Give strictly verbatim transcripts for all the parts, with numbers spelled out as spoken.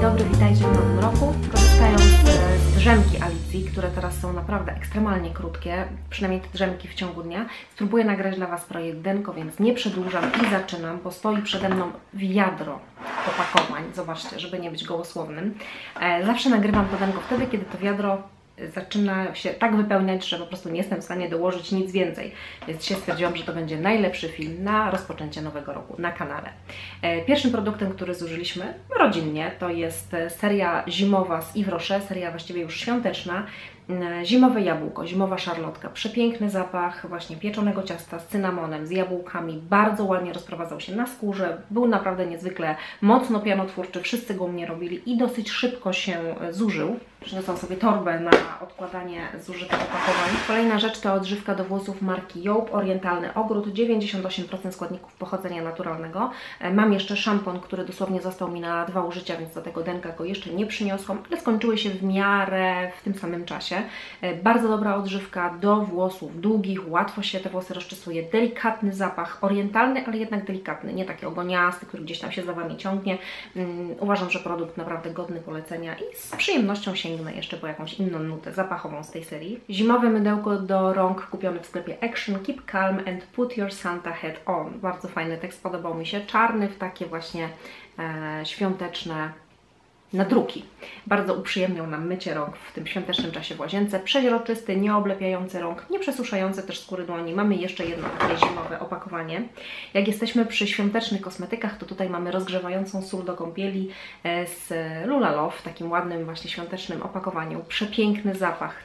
dobry, witajcie w nowym roku. Korzystając z drzemki Alicji, które teraz są naprawdę ekstremalnie krótkie, przynajmniej te drzemki w ciągu dnia, spróbuję nagrać dla Was projekt denko, więc nie przedłużam i zaczynam, bo stoi przede mną wiadro opakowań. Zobaczcie, żeby nie być gołosłownym. Zawsze nagrywam to denko wtedy, kiedy to wiadro zaczyna się tak wypełniać, że po prostu nie jestem w stanie dołożyć nic więcej. Więc dzisiaj stwierdziłam, że to będzie najlepszy film na rozpoczęcie nowego roku na kanale. Pierwszym produktem, który zużyliśmy rodzinnie, to jest seria zimowa z Yves Rocher, seria właściwie już świąteczna. Zimowe jabłko, zimowa szarlotka, przepiękny zapach właśnie pieczonego ciasta z cynamonem, z jabłkami, bardzo ładnie rozprowadzał się na skórze, był naprawdę niezwykle mocno pianotwórczy, wszyscy go u mnie robili i dosyć szybko się zużył. Przyniosłam sobie torbę na odkładanie zużytych opakowań. Kolejna rzecz to odżywka do włosów marki Joop, Orientalny Ogród, dziewięćdziesiąt osiem procent składników pochodzenia naturalnego. Mam jeszcze szampon, który dosłownie został mi na dwa użycia, więc do tego denka go jeszcze nie przyniosłam, ale skończyły się w miarę w tym samym czasie. Bardzo dobra odżywka do włosów długich, łatwo się te włosy rozczesuje, delikatny zapach, orientalny, ale jednak delikatny, nie taki ogoniasty, który gdzieś tam się za Wami ciągnie. Uważam, że produkt naprawdę godny polecenia i z przyjemnością sięgnę jeszcze po jakąś inną nutę zapachową z tej serii. Zimowe mydełko do rąk kupione w sklepie Action, Keep Calm and Put Your Santa Hat On. Bardzo fajny tekst, podobał mi się, czarny w takie właśnie e, świąteczne nadruki. Bardzo uprzyjemniał nam mycie rąk w tym świątecznym czasie w łazience. Przeźroczysty, nie oblepiający rąk, nie przesuszający też skóry dłoni. Mamy jeszcze jedno takie zimowe opakowanie. Jak jesteśmy przy świątecznych kosmetykach, to tutaj mamy rozgrzewającą sól do kąpieli z Lula Love w takim ładnym właśnie świątecznym opakowaniu. Przepiękny zapach,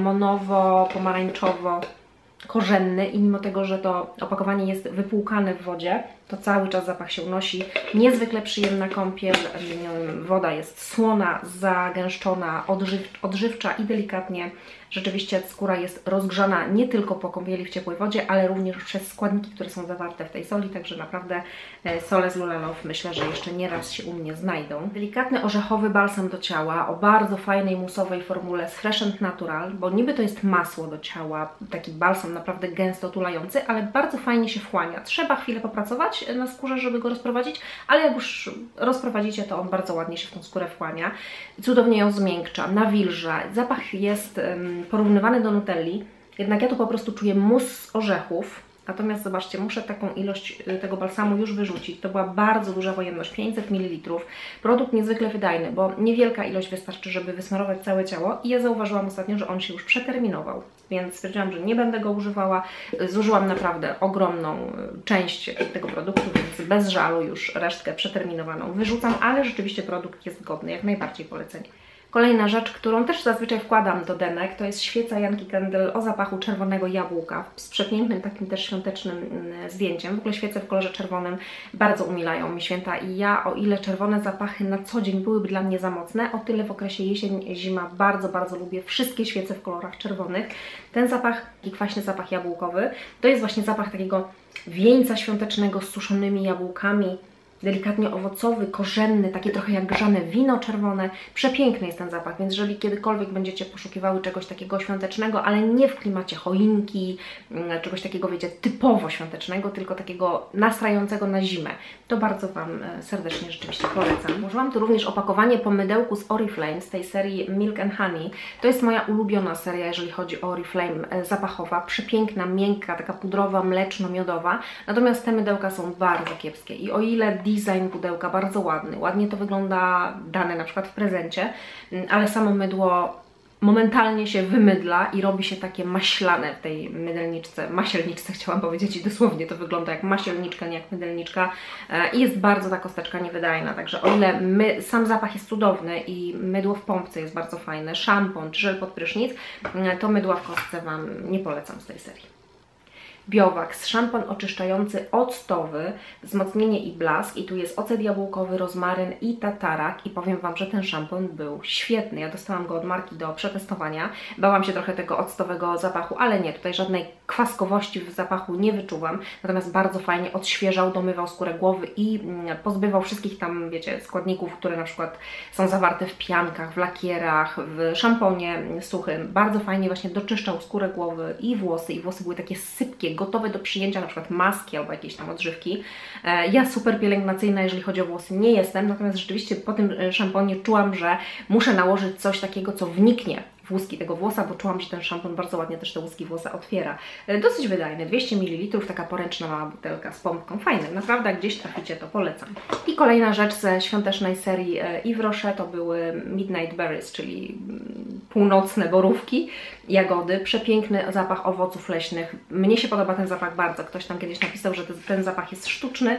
cynamonowo-pomarańczowo korzenny i mimo tego, że to opakowanie jest wypłukane w wodzie, to cały czas zapach się unosi. Niezwykle przyjemna kąpiel, woda jest słona, zagęszczona, odżyw, odżywcza i delikatnie. Rzeczywiście skóra jest rozgrzana nie tylko po kąpieli w ciepłej wodzie, ale również przez składniki, które są zawarte w tej soli, także naprawdę sole z Lula Love myślę, że jeszcze nie raz się u mnie znajdą. Delikatny orzechowy balsam do ciała o bardzo fajnej musowej formule z Fresh and Natural, bo niby to jest masło do ciała, taki balsam naprawdę gęsto tulający, ale bardzo fajnie się wchłania. Trzeba chwilę popracować na skórze, żeby go rozprowadzić, ale jak już rozprowadzicie, to on bardzo ładnie się w tą skórę wchłania. Cudownie ją zmiękcza, nawilża. Zapach jest um, porównywany do nutelli, jednak ja tu po prostu czuję mus z orzechów. Natomiast zobaczcie, muszę taką ilość tego balsamu już wyrzucić. To była bardzo duża pojemność, pięćset mililitrów. Produkt niezwykle wydajny, bo niewielka ilość wystarczy, żeby wysmarować całe ciało. I ja zauważyłam ostatnio, że on się już przeterminował. Więc stwierdziłam, że nie będę go używała. Zużyłam naprawdę ogromną część tego produktu, więc bez żalu już resztkę przeterminowaną wyrzucam. Ale rzeczywiście produkt jest godny, jak najbardziej polecenie. Kolejna rzecz, którą też zazwyczaj wkładam do denek, to jest świeca Yankee Candle o zapachu czerwonego jabłka z przepięknym takim też świątecznym zdjęciem. W ogóle świece w kolorze czerwonym bardzo umilają mi święta i ja, o ile czerwone zapachy na co dzień byłyby dla mnie za mocne, o tyle w okresie jesień-zima bardzo, bardzo lubię wszystkie świece w kolorach czerwonych. Ten zapach, taki kwaśny zapach jabłkowy, to jest właśnie zapach takiego wieńca świątecznego z suszonymi jabłkami, delikatnie owocowy, korzenny, takie trochę jak grzane wino czerwone. Przepiękny jest ten zapach, więc jeżeli kiedykolwiek będziecie poszukiwały czegoś takiego świątecznego, ale nie w klimacie choinki, czegoś takiego, wiecie, typowo świątecznego, tylko takiego nastrajającego na zimę, to bardzo Wam serdecznie rzeczywiście polecam. Użyłam tu również opakowanie po mydełku z Oriflame z tej serii Milk and Honey. To jest moja ulubiona seria, jeżeli chodzi o Oriflame zapachowa. Przepiękna, miękka, taka pudrowa, mleczno-miodowa. Natomiast te mydełka są bardzo kiepskie i o ile design pudełka bardzo ładny, ładnie to wygląda dane na przykład w prezencie, ale samo mydło momentalnie się wymydla i robi się takie maślane w tej mydelniczce, masielniczce chciałam powiedzieć i dosłownie to wygląda jak masielniczka, nie jak mydelniczka i jest bardzo ta kosteczka niewydajna, także o ile my, sam zapach jest cudowny i mydło w pompce jest bardzo fajne, szampon czy żel pod prysznic, to mydła w kostce Wam nie polecam z tej serii. Biowax, szampon oczyszczający octowy, wzmocnienie i blask i tu jest ocet jabłkowy, rozmaryn i tatarak i powiem Wam, że ten szampon był świetny. Ja dostałam go od marki do przetestowania. Bałam się trochę tego octowego zapachu, ale nie, tutaj żadnej kwaskowości w zapachu nie wyczuwam, natomiast bardzo fajnie odświeżał, domywał skórę głowy i pozbywał wszystkich tam, wiecie, składników, które na przykład są zawarte w piankach, w lakierach, w szamponie suchym. Bardzo fajnie właśnie doczyszczał skórę głowy i włosy, i włosy były takie sypkie, gotowe do przyjęcia na przykład maski albo jakieś tam odżywki. Ja super pielęgnacyjna, jeżeli chodzi o włosy, nie jestem, natomiast rzeczywiście po tym szamponie czułam, że muszę nałożyć coś takiego, co wniknie w łuski tego włosa, bo czułam, że ten szampon bardzo ładnie też te łuski włosa otwiera. Dosyć wydajny, dwieście mililitrów, taka poręczna mała butelka z pompką. Fajny, naprawdę jak gdzieś traficie, to polecam. I kolejna rzecz ze świątecznej serii Yves Rocher to były Midnight Berries, czyli północne borówki, jagody. Przepiękny zapach owoców leśnych. Mnie się podoba ten zapach bardzo. Ktoś tam kiedyś napisał, że ten zapach jest sztuczny.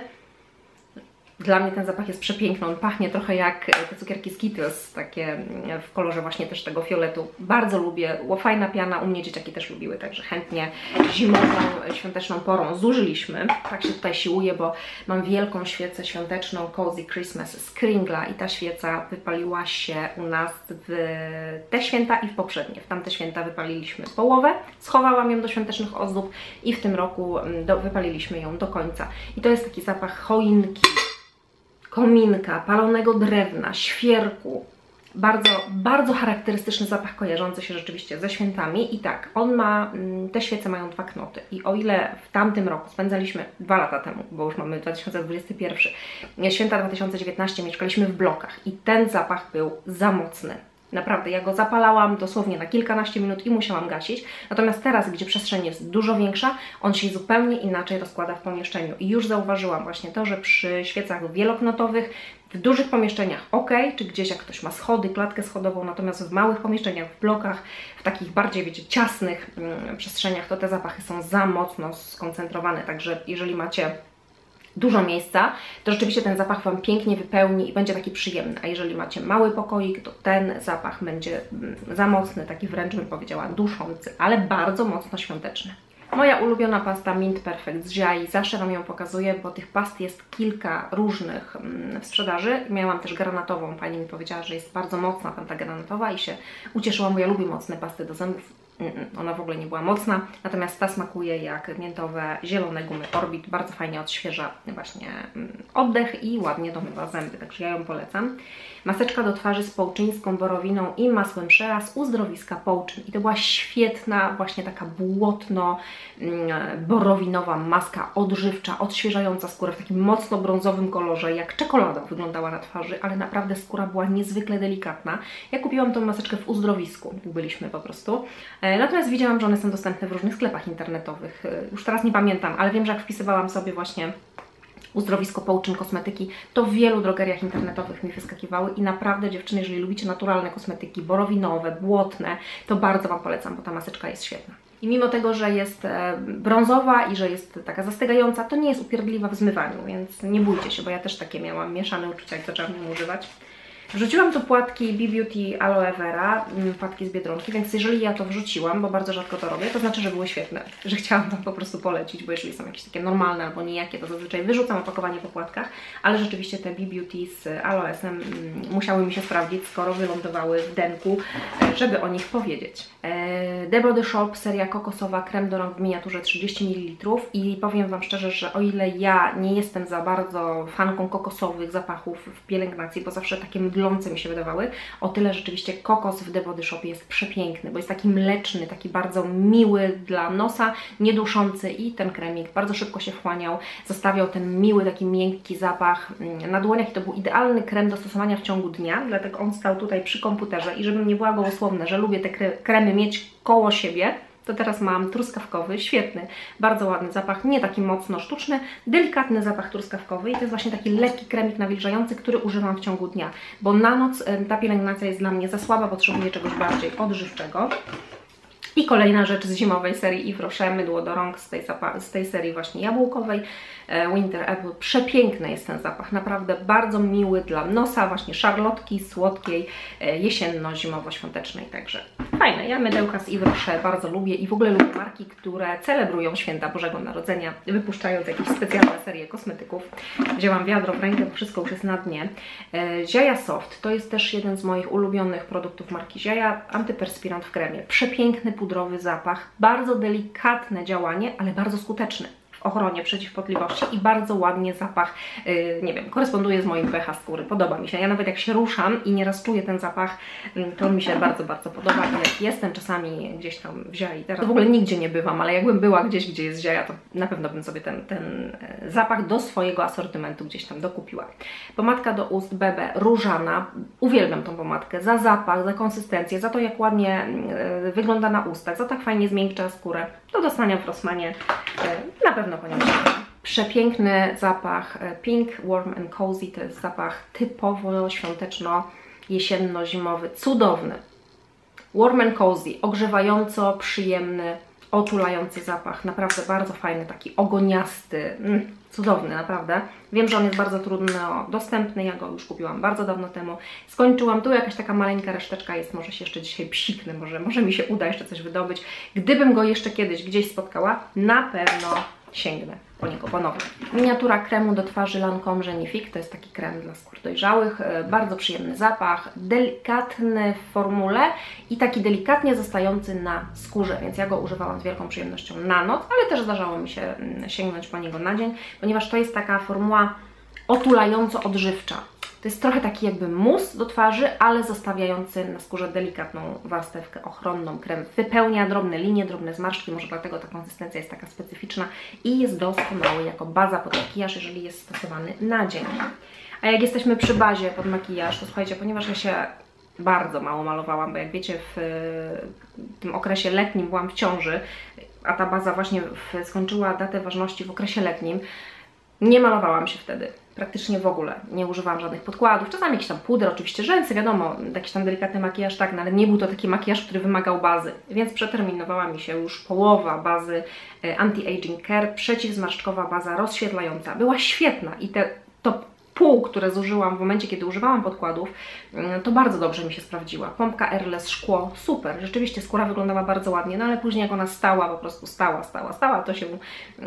Dla mnie ten zapach jest przepiękny, on pachnie trochę jak te cukierki Skittles, takie w kolorze właśnie też tego fioletu. Bardzo lubię, fajna piana, u mnie dzieciaki też lubiły, także chętnie zimową, świąteczną porą zużyliśmy. Tak się tutaj siłuję, bo mam wielką świecę świąteczną Cozy Christmas z Kringla i ta świeca wypaliła się u nas w te święta i w poprzednie. W tamte święta wypaliliśmy połowę, schowałam ją do świątecznych ozdób i w tym roku do, wypaliliśmy ją do końca. I to jest taki zapach choinki, kominka, palonego drewna, świerku. Bardzo, bardzo charakterystyczny zapach kojarzący się rzeczywiście ze świętami. I tak, on ma, te świece mają dwa knoty. I o ile w tamtym roku spędzaliśmy, dwa lata temu, bo już mamy dwa tysiące dwudziesty pierwszy, święta dwa tysiące dziewiętnastego mieszkaliśmy w blokach i ten zapach był za mocny. Naprawdę, ja go zapalałam dosłownie na kilkanaście minut i musiałam gasić. Natomiast teraz, gdzie przestrzeń jest dużo większa, on się zupełnie inaczej rozkłada w pomieszczeniu. I już zauważyłam właśnie to, że przy świecach wieloknotowych, w dużych pomieszczeniach ok, czy gdzieś jak ktoś ma schody, klatkę schodową, natomiast w małych pomieszczeniach, w blokach, w takich bardziej, wiecie, ciasnych mm, przestrzeniach, to te zapachy są za mocno skoncentrowane. Także jeżeli macie dużo miejsca, to rzeczywiście ten zapach Wam pięknie wypełni i będzie taki przyjemny. A jeżeli macie mały pokoik, to ten zapach będzie za mocny, taki wręcz bym powiedziała duszący, ale bardzo mocno świąteczny. Moja ulubiona pasta Mint Perfect z Ziai, zawsze Wam ją pokazuję, bo tych past jest kilka różnych w sprzedaży. Miałam też granatową, pani mi powiedziała, że jest bardzo mocna tam ta granatowa i się ucieszyłam, bo ja lubię mocne pasty do zębów. Ona w ogóle nie była mocna, natomiast ta smakuje jak miętowe, zielone gumy Orbit. Bardzo fajnie odświeża właśnie oddech i ładnie domywa zęby, także ja ją polecam. Maseczka do twarzy z połczyńską borowiną i masłem shea z uzdrowiska Połczyn. I to była świetna, właśnie taka błotno-borowinowa maska odżywcza, odświeżająca skórę w takim mocno brązowym kolorze, jak czekolada wyglądała na twarzy, ale naprawdę skóra była niezwykle delikatna. Ja kupiłam tą maseczkę w uzdrowisku, byliśmy po prostu. Natomiast widziałam, że one są dostępne w różnych sklepach internetowych. Już teraz nie pamiętam, ale wiem, że jak wpisywałam sobie właśnie uzdrowisko Połczyn kosmetyki, to w wielu drogeriach internetowych mi wyskakiwały i naprawdę dziewczyny, jeżeli lubicie naturalne kosmetyki, borowinowe, błotne, to bardzo Wam polecam, bo ta maseczka jest świetna. I mimo tego, że jest brązowa i że jest taka zastygająca, to nie jest upierdliwa w zmywaniu, więc nie bójcie się, bo ja też takie miałam mieszane uczucia, jak zaczęłam ją używać. Wrzuciłam tu płatki Be Beauty Aloe Vera, płatki z Biedronki, więc jeżeli ja to wrzuciłam, bo bardzo rzadko to robię, to znaczy, że były świetne, że chciałam Wam po prostu polecić, bo jeżeli są jakieś takie normalne albo nijakie, to zazwyczaj wyrzucam opakowanie po płatkach, ale rzeczywiście te Be Beauty z aloesem musiały mi się sprawdzić, skoro wylądowały w denku, żeby o nich powiedzieć. The Body Shop, seria kokosowa, krem do rąk w miniaturze trzydzieści mililitrów i powiem Wam szczerze, że o ile ja nie jestem za bardzo fanką kokosowych zapachów w pielęgnacji, bo zawsze takie mdlące mi się wydawały, o tyle rzeczywiście kokos w The Body Shop jest przepiękny, bo jest taki mleczny, taki bardzo miły dla nosa, nieduszący i ten kremik bardzo szybko się wchłaniał, zostawiał ten miły, taki miękki zapach na dłoniach i to był idealny krem do stosowania w ciągu dnia, dlatego on stał tutaj przy komputerze i żebym nie była gołosłowna, że lubię te kremy mieć koło siebie, to teraz mam truskawkowy, świetny, bardzo ładny zapach, nie taki mocno sztuczny, delikatny zapach truskawkowy i to jest właśnie taki lekki kremik nawilżający, który używam w ciągu dnia, bo na noc ta pielęgnacja jest dla mnie za słaba, potrzebuję czegoś bardziej odżywczego. I kolejna rzecz z zimowej serii Yves Rocher, mydło do rąk z tej, z tej serii właśnie jabłkowej, Winter Apple. Przepiękny jest ten zapach, naprawdę bardzo miły dla nosa, właśnie szarlotki słodkiej, jesienno-zimowo-świątecznej, także fajne. Ja mydełka z Yves Rocher bardzo lubię i w ogóle lubię marki, które celebrują święta Bożego Narodzenia, wypuszczając jakieś specjalne serie kosmetyków. Wzięłam wiadro w rękę, bo wszystko już jest na dnie. Ziaja Soft to jest też jeden z moich ulubionych produktów marki Ziaja, antyperspirant w kremie. Przepiękny puder pudrowy zapach, bardzo delikatne działanie, ale bardzo skuteczny w ochronie przeciwpotliwości i bardzo ładnie zapach, yy, nie wiem, koresponduje z moim pH skóry, podoba mi się. Ja nawet jak się ruszam i nieraz czuję ten zapach, yy, to on mi się bardzo, bardzo podoba. I jak jestem czasami gdzieś tam w Ziai, teraz to w ogóle nigdzie nie bywam, ale jakbym była gdzieś, gdzie jest Ziaja, to na pewno bym sobie ten, ten zapach do swojego asortymentu gdzieś tam dokupiła. Pomadka do ust B B Różana, uwielbiam tą pomadkę za zapach, za konsystencję, za to jak ładnie yy, wygląda na ustach, za tak fajnie zmiękcza skórę. Do dostania w Rossmanie, yy, na pewno po nią sięgnę. Przepiękny zapach Pink Warm and Cozy, to jest zapach typowo świąteczno-jesienno-zimowy, cudowny. Warm and Cozy, ogrzewająco przyjemny, otulający zapach, naprawdę bardzo fajny, taki ogoniasty, mm, cudowny, naprawdę. Wiem, że on jest bardzo trudno dostępny, ja go już kupiłam bardzo dawno temu. Skończyłam, tu jakaś taka maleńka reszteczka jest, może się jeszcze dzisiaj psiknę, może, może mi się uda jeszcze coś wydobyć. Gdybym go jeszcze kiedyś gdzieś spotkała, na pewno sięgnę po niego ponownie. Miniatura kremu do twarzy Lancome Genifique, to jest taki krem dla skór dojrzałych, bardzo przyjemny zapach, delikatny w formule i taki delikatnie zostający na skórze, więc ja go używałam z wielką przyjemnością na noc, ale też zdarzało mi się sięgnąć po niego na dzień, ponieważ to jest taka formuła otulająco odżywcza. To jest trochę taki jakby mus do twarzy, ale zostawiający na skórze delikatną warstewkę ochronną. Krem wypełnia drobne linie, drobne zmarszczki, może dlatego ta konsystencja jest taka specyficzna i jest doskonały jako baza pod makijaż, jeżeli jest stosowany na dzień. A jak jesteśmy przy bazie pod makijaż, to słuchajcie, ponieważ ja się bardzo mało malowałam, bo jak wiecie, w tym okresie letnim byłam w ciąży, a ta baza właśnie skończyła datę ważności w okresie letnim, nie malowałam się wtedy. Praktycznie w ogóle nie używałam żadnych podkładów, czasami jakiś tam puder, oczywiście rzęsy, wiadomo, jakiś tam delikatny makijaż, tak, no, ale nie był to taki makijaż, który wymagał bazy, więc przeterminowała mi się już połowa bazy Anti-Aging Care, przeciwzmarszczkowa baza rozświetlająca. Była świetna i te to pół, które zużyłam w momencie, kiedy używałam podkładów, to bardzo dobrze mi się sprawdziła. Pompka Airless szkło, super, rzeczywiście skóra wyglądała bardzo ładnie, no ale później jak ona stała, po prostu stała, stała, stała, to się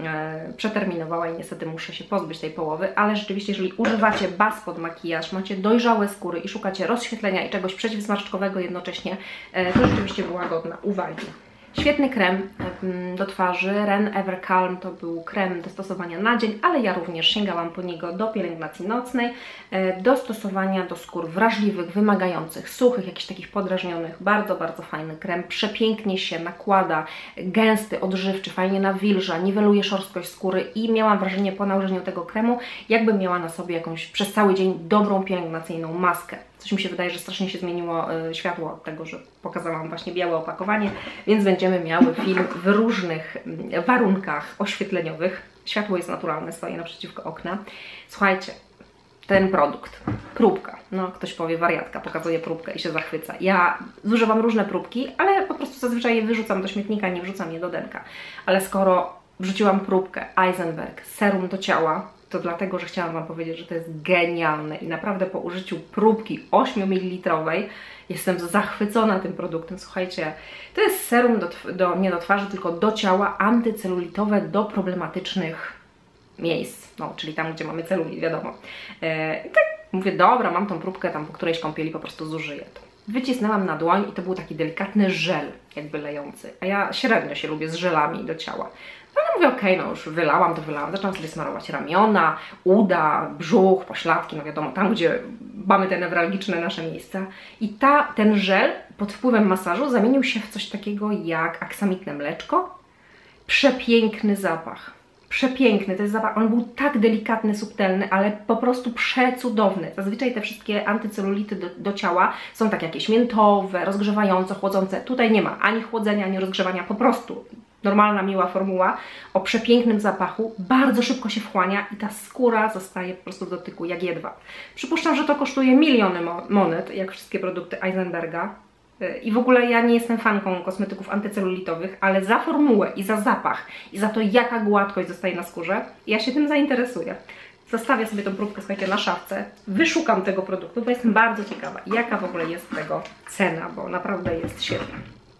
e, przeterminowała i niestety muszę się pozbyć tej połowy, ale rzeczywiście, jeżeli używacie baz pod makijaż, macie dojrzałe skóry i szukacie rozświetlenia i czegoś przeciwzmarszczkowego jednocześnie, e, to rzeczywiście była godna uwagi. Świetny krem do twarzy, Ren Ever Calm, to był krem do stosowania na dzień, ale ja również sięgałam po niego do pielęgnacji nocnej, do stosowania do skór wrażliwych, wymagających, suchych, jakichś takich podrażnionych. Bardzo, bardzo fajny krem, przepięknie się nakłada, gęsty, odżywczy, fajnie nawilża, niweluje szorstkość skóry i miałam wrażenie po nałożeniu tego kremu, jakbym miała na sobie jakąś przez cały dzień dobrą pielęgnacyjną maskę. Coś mi się wydaje, że strasznie się zmieniło y, światło od tego, że pokazałam właśnie białe opakowanie, więc będziemy miały film w różnych y, warunkach oświetleniowych. Światło jest naturalne, stoję naprzeciwko okna. Słuchajcie, ten produkt, próbka, no ktoś powie wariatka, pokazuje próbkę i się zachwyca. Ja zużywam różne próbki, ale po prostu zazwyczaj je wyrzucam do śmietnika, nie wrzucam je do denka. Ale skoro wrzuciłam próbkę Eisenberg, serum do ciała, to dlatego, że chciałam Wam powiedzieć, że to jest genialne i naprawdę po użyciu próbki ośmiomililitrowej jestem zachwycona tym produktem. Słuchajcie, to jest serum do, do, nie do twarzy, tylko do ciała, antycelulitowe do problematycznych miejsc, no, czyli tam, gdzie mamy celulit, wiadomo. E, I tak mówię, dobra, mam tą próbkę, tam po którejś kąpieli po prostu zużyję to. Wycisnęłam na dłoń i to był taki delikatny żel, jakby lejący, a ja średnio się lubię z żelami do ciała. No ale mówię, okej, okay, no już wylałam, to wylałam. Zaczęłam sobie smarować ramiona, uda, brzuch, pośladki, no wiadomo, tam gdzie mamy te newralgiczne nasze miejsca. I ta, ten żel pod wpływem masażu zamienił się w coś takiego jak aksamitne mleczko. Przepiękny zapach. Przepiękny, to jest zapach, on był tak delikatny, subtelny, ale po prostu przecudowny. Zazwyczaj te wszystkie antycelulity do, do ciała są tak jakieś miętowe, rozgrzewające, chłodzące. Tutaj nie ma ani chłodzenia, ani rozgrzewania, po prostu normalna, miła formuła o przepięknym zapachu, bardzo szybko się wchłania i ta skóra zostaje po prostu w dotyku jak jedwab. Przypuszczam, że to kosztuje miliony monet, jak wszystkie produkty Eisenberga. I w ogóle ja nie jestem fanką kosmetyków antycelulitowych, ale za formułę i za zapach i za to, jaka gładkość zostaje na skórze, ja się tym zainteresuję. Zostawię sobie tą próbkę, słuchajcie, na szafce, wyszukam tego produktu, bo jestem bardzo ciekawa, jaka w ogóle jest tego cena, bo naprawdę jest świetna.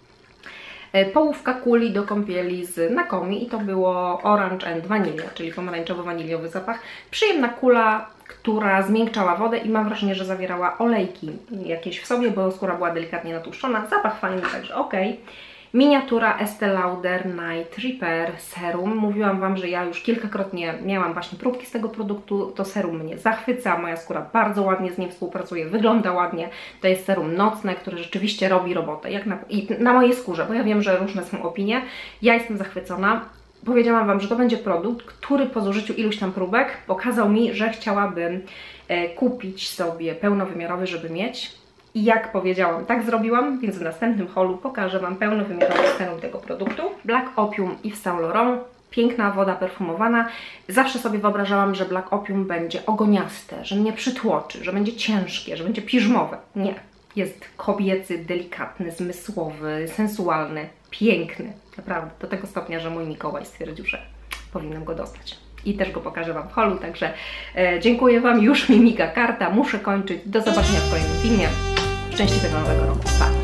Połówka kuli do kąpieli z Nakomi i to było Orange and Vanilla, czyli pomarańczowo-waniliowy zapach. Przyjemna kula, która zmiękczała wodę i mam wrażenie, że zawierała olejki jakieś w sobie, bo skóra była delikatnie natłuszczona. Zapach fajny, także ok. Miniatura Estée Lauder Night Repair Serum. Mówiłam Wam, że ja już kilkakrotnie miałam właśnie próbki z tego produktu. To serum mnie zachwyca, moja skóra bardzo ładnie z nim współpracuje, wygląda ładnie. To jest serum nocne, które rzeczywiście robi robotę. Jak na, i na mojej skórze, bo ja wiem, że różne są opinie. Ja jestem zachwycona. Powiedziałam Wam, że to będzie produkt, który po zużyciu iluś tam próbek pokazał mi, że chciałabym e, kupić sobie pełnowymiarowy, żeby mieć. I jak powiedziałam, tak zrobiłam, więc w następnym haulu pokażę Wam pełnowymiarowy serum tego produktu. Black Opium Yves Saint Laurent. Piękna woda perfumowana. Zawsze sobie wyobrażałam, że Black Opium będzie ogoniaste, że mnie przytłoczy, że będzie ciężkie, że będzie piżmowe. Nie. Jest kobiecy, delikatny, zmysłowy, sensualny, piękny. Naprawdę, do tego stopnia, że mój Mikołaj stwierdził, że powinnam go dostać. I też go pokażę Wam w haulu, także e, dziękuję Wam, już mi miga karta, muszę kończyć. Do zobaczenia w kolejnym filmie. Szczęśliwego nowego roku. Pa!